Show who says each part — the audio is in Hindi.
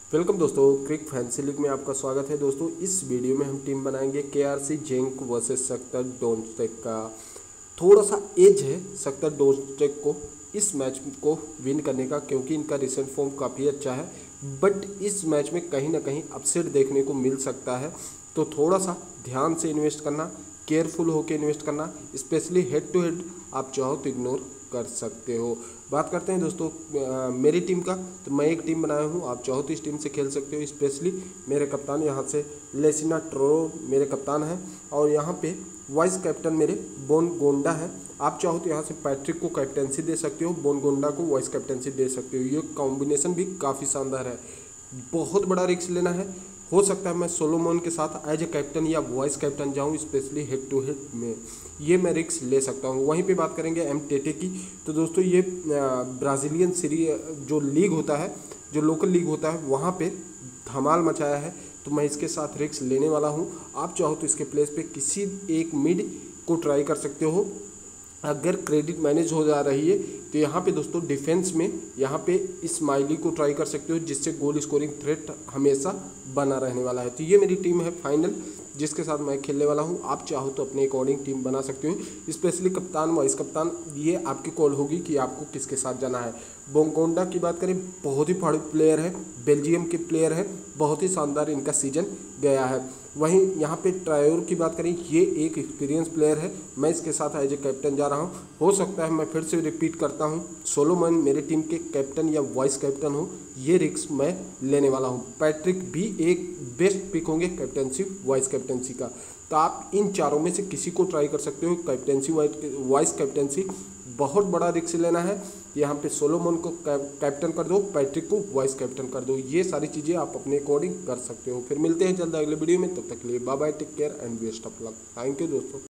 Speaker 1: वेलकम दोस्तों, क्रिक फैंसी लीग में आपका स्वागत है। दोस्तों इस वीडियो में हम टीम बनाएंगे KRC Genk versus Shakhtar Donetsk का। थोड़ा सा एज है शख्तर डोनेट्स्क को इस मैच को विन करने का, क्योंकि इनका रिसेंट फॉर्म काफ़ी अच्छा है। बट इस मैच में कहीं ना कहीं अपसेट देखने को मिल सकता है, तो थोड़ा सा ध्यान से इन्वेस्ट करना, केयरफुल होकर इन्वेस्ट करना। स्पेशली हेड टू हेड आप चाहो तो इग्नोर कर सकते हो। बात करते हैं दोस्तों मेरी टीम का, तो मैं एक टीम बनाया हूँ, आप चाहो तो इस टीम से खेल सकते हो। स्पेशली मेरे कप्तान यहाँ से लेसिना ट्रो मेरे कप्तान हैं, और यहाँ पे वाइस कैप्टन मेरे बोनगोंडा है। आप चाहो तो यहाँ से पैट्रिक को कैप्टनसी दे सकते हो, बोनगोंडा को वाइस कैप्टनसी दे सकते हो। ये कॉम्बिनेशन भी काफ़ी शानदार है। बहुत बड़ा रिस्क लेना है, हो सकता है मैं सोलोमन के साथ एज ए कैप्टन या वाइस कैप्टन जाऊं, स्पेशली हेड टू हेड में ये मैं रिस्क ले सकता हूं। वहीं पे बात करेंगे एमटेटे की, तो दोस्तों ये ब्राज़ीलियन सीरीज जो लीग होता है, जो लोकल लीग होता है, वहां पे धमाल मचाया है, तो मैं इसके साथ रिस्क लेने वाला हूं। आप चाहो तो इसके प्लेस पे किसी एक मिड को ट्राई कर सकते हो। अगर क्रेडिट मैनेज हो जा रही है तो यहाँ पे दोस्तों डिफेंस में यहाँ पे इस्माइली को ट्राई कर सकते हो, जिससे गोल स्कोरिंग थ्रेट हमेशा बना रहने वाला है। तो ये मेरी टीम है फाइनल, जिसके साथ मैं खेलने वाला हूँ। आप चाहो तो अपने अकॉर्डिंग टीम बना सकते हो। स्पेशली कप्तान वाइस कप्तान ये आपकी कॉल होगी कि आपको किसके साथ जाना है। बोंगोंडा की बात करें, बहुत ही बड़े प्लेयर है, बेल्जियम के प्लेयर है, बहुत ही शानदार इनका सीजन गया है। वहीं यहाँ पे ट्रायोर की बात करें, ये एक एक्सपीरियंस प्लेयर है, मैं इसके साथ एज ए कैप्टन जा रहा हूँ। हो सकता है मैं फिर से रिपीट करता हूँ, सोलोमन मेरे टीम के कैप्टन या वाइस कैप्टन हो, ये रिस्क मैं लेने वाला हूँ। पैट्रिक भी एक बेस्ट पिक होंगे कैप्टनसी वाइस कैप्टनसी का। तो आप इन चारों में से किसी को ट्राई कर सकते हो। कैप्टनसी वाइस कैप्टनसी बहुत बड़ा रिस्क लेना है। यहाँ पे सोलोमन को कैप्टन कर दो, पैट्रिक को वाइस कैप्टन कर दो। ये सारी चीज़ें आप अपने अकॉर्डिंग कर सकते हो। फिर मिलते हैं जल्द अगले वीडियो में, तब तक के लिए bye bye, take care and best of luck. Thank you दोस्तों।